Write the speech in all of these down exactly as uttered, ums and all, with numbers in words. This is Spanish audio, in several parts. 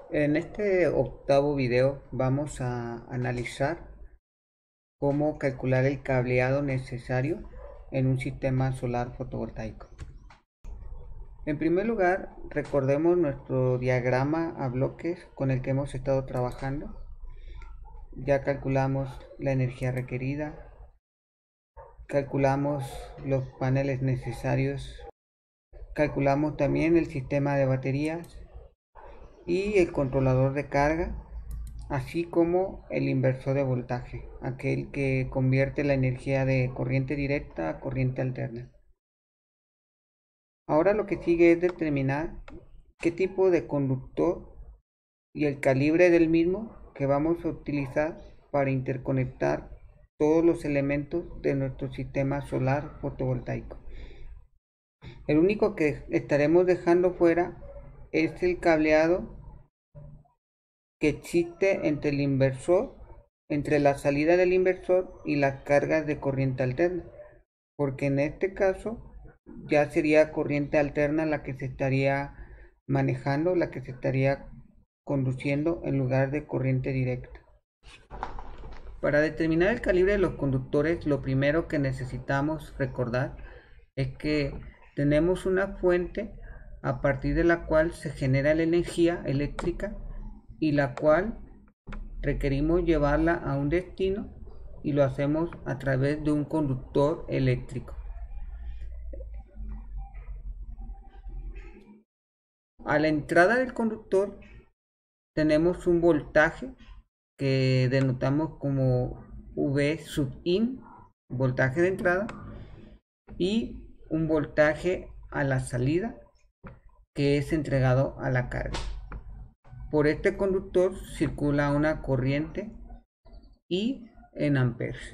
En este octavo video vamos a analizar cómo calcular el cableado necesario en un sistema solar fotovoltaico. En primer lugar, recordemos nuestro diagrama a bloques con el que hemos estado trabajando. Ya calculamos la energía requerida, calculamos los paneles necesarios, calculamos también el sistema de baterías y el controlador de carga, así como el inversor de voltaje, aquel que convierte la energía de corriente directa a corriente alterna. Ahora lo que sigue es determinar qué tipo de conductor y el calibre del mismo que vamos a utilizar para interconectar todos los elementos de nuestro sistema solar fotovoltaico. El único que estaremos dejando fuera es el cableado que existe entre el inversor, entre la salida del inversor y las cargas de corriente alterna, porque en este caso ya sería corriente alterna la que se estaría manejando, la que se estaría conduciendo en lugar de corriente directa. Para determinar el calibre de los conductores, lo primero que necesitamos recordar es que tenemos una fuente a partir de la cual se genera la energía eléctrica y la cual requerimos llevarla a un destino, y lo hacemos a través de un conductor eléctrico. A la entrada del conductor tenemos un voltaje que denotamos como V sub in, voltaje de entrada, y un voltaje a la salida que es entregado a la carga. Por este conductor circula una corriente I en amperes.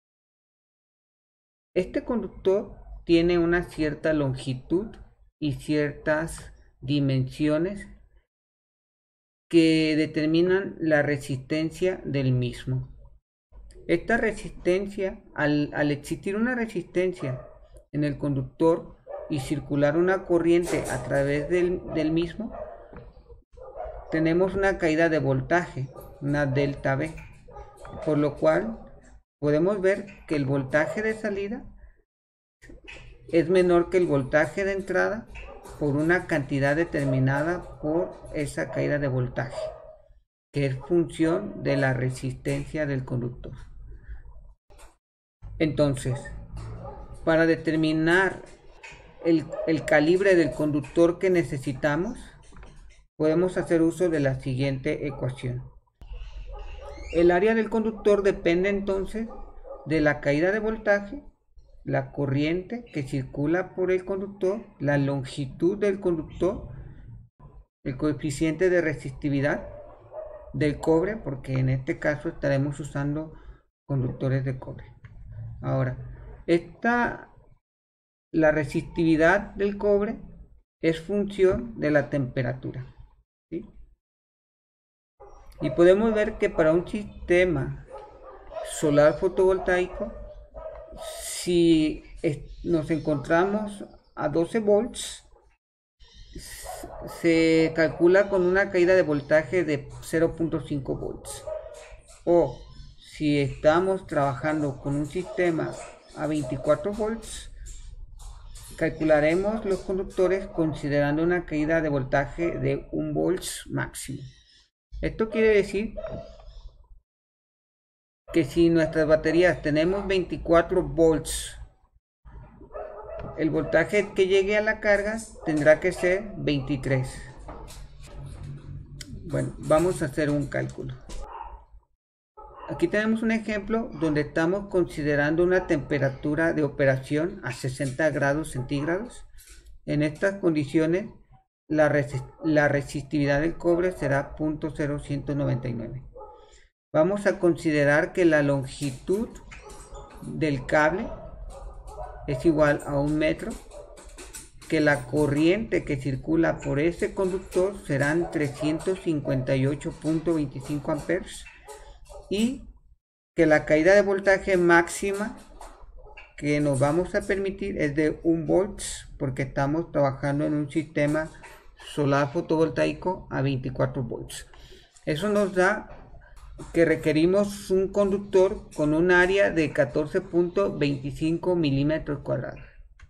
Este conductor tiene una cierta longitud y ciertas dimensiones que determinan la resistencia del mismo. Esta resistencia, al, al existir una resistencia en el conductor y circular una corriente a través del, del mismo, tenemos una caída de voltaje, una delta V, por lo cual podemos ver que el voltaje de salida es menor que el voltaje de entrada por una cantidad determinada por esa caída de voltaje, que es función de la resistencia del conductor. Entonces, para determinar el, el calibre del conductor que necesitamos, podemos hacer uso de la siguiente ecuación. El área del conductor depende entonces de la caída de voltaje, la corriente que circula por el conductor, la longitud del conductor, el coeficiente de resistividad del cobre, porque en este caso estaremos usando conductores de cobre. Ahora, esta, la resistividad del cobre es función de la temperatura, ¿sí? Y podemos ver que para un sistema solar fotovoltaico, si nos encontramos a doce volts, se calcula con una caída de voltaje de cero punto cinco volts. O si estamos trabajando con un sistema a veinticuatro volts, calcularemos los conductores considerando una caída de voltaje de un volts máximo. Esto quiere decir que si nuestras baterías tenemos veinticuatro volts, el voltaje que llegue a la carga tendrá que ser veintitrés. Bueno, vamos a hacer un cálculo. Aquí tenemos un ejemplo donde estamos considerando una temperatura de operación a sesenta grados centígrados. En estas condiciones, la, resist la resistividad del cobre será cero punto cero ciento noventa y nueve. Vamos a considerar que la longitud del cable es igual a un metro, que la corriente que circula por ese conductor serán trescientos cincuenta y ocho punto veinticinco amperes, y que la caída de voltaje máxima que nos vamos a permitir es de un volts, porque estamos trabajando en un sistema solar fotovoltaico a veinticuatro volts. Eso nos da que requerimos un conductor con un área de catorce punto veinticinco milímetros cuadrados.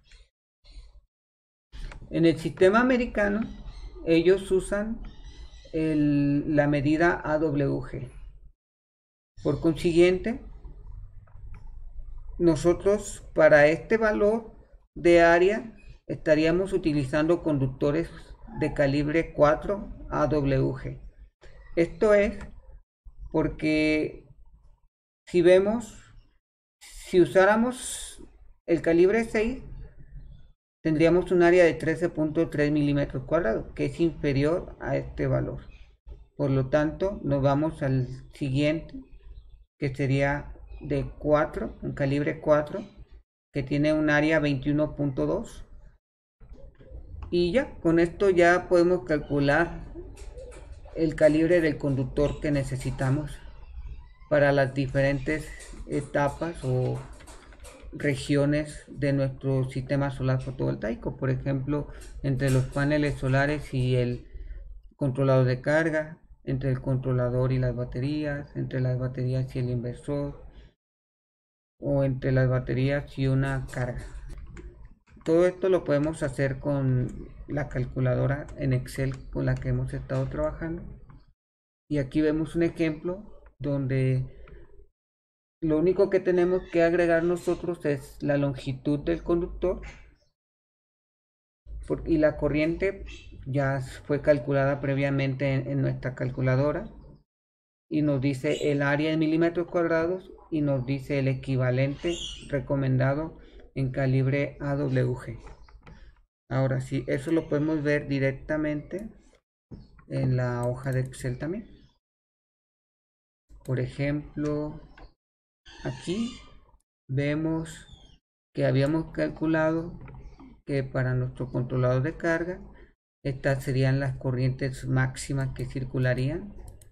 En el sistema americano, ellos usan el, la medida A W G. Por consiguiente, nosotros para este valor de área estaríamos utilizando conductores de calibre cuatro A W G. Esto es porque si vemos, si usáramos el calibre seis, tendríamos un área de trece punto tres milímetros cuadrados, que es inferior a este valor. Por lo tanto, nos vamos al siguiente, que sería de cuatro, un calibre cuatro, que tiene un área veintiuno punto dos. Y ya, con esto ya podemos calcular el calibre del conductor que necesitamos para las diferentes etapas o regiones de nuestro sistema solar fotovoltaico. Por ejemplo, entre los paneles solares y el controlador de carga, entre el controlador y las baterías, entre las baterías y el inversor, o entre las baterías y una carga. Todo esto lo podemos hacer con la calculadora en Excel con la que hemos estado trabajando. Y aquí vemos un ejemplo donde lo único que tenemos que agregar nosotros es la longitud del conductor y la corriente ya fue calculada previamente en, en nuestra calculadora y nos dice el área en milímetros cuadrados y nos dice el equivalente recomendado en calibre A W G. Ahora sí, eso lo podemos ver directamente en la hoja de Excel también. Por ejemplo, aquí vemos que habíamos calculado que para nuestro controlador de carga estas serían las corrientes máximas que circularían.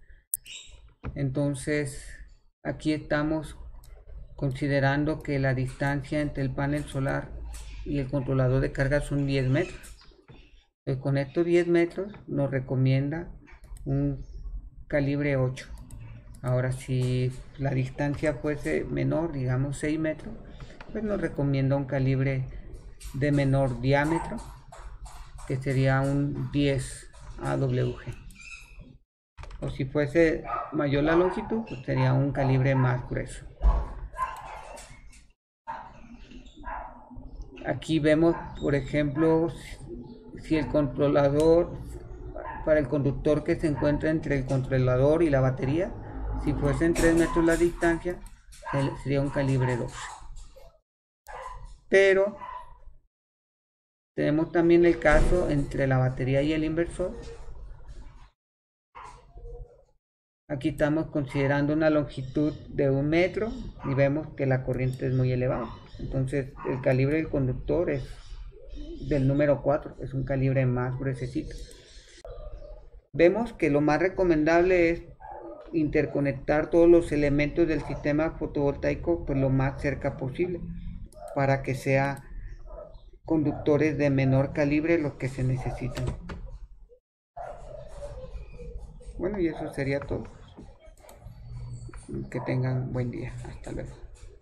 Entonces aquí estamos considerando que la distancia entre el panel solar y el controlador de carga son diez metros. Entonces, con estos diez metros nos recomienda un calibre ocho. Ahora, si la distancia fuese menor, digamos seis metros, pues nos recomienda un calibre de menor diámetro, que sería un diez A W G. O si fuese mayor la longitud, pues sería un calibre más grueso. Aquí vemos, por ejemplo, si el controlador, para el conductor que se encuentra entre el controlador y la batería, si fuesen tres metros la distancia, sería un calibre doce. Pero tenemos también el caso entre la batería y el inversor. Aquí estamos considerando una longitud de un metro y vemos que la corriente es muy elevada. Entonces el calibre del conductor es del número cuatro, es un calibre más gruesecito. Vemos que lo más recomendable es interconectar todos los elementos del sistema fotovoltaico pues lo más cerca posible para que sea conductores de menor calibre los que se necesitan. Bueno, y eso sería todo. Que tengan buen día. Hasta luego.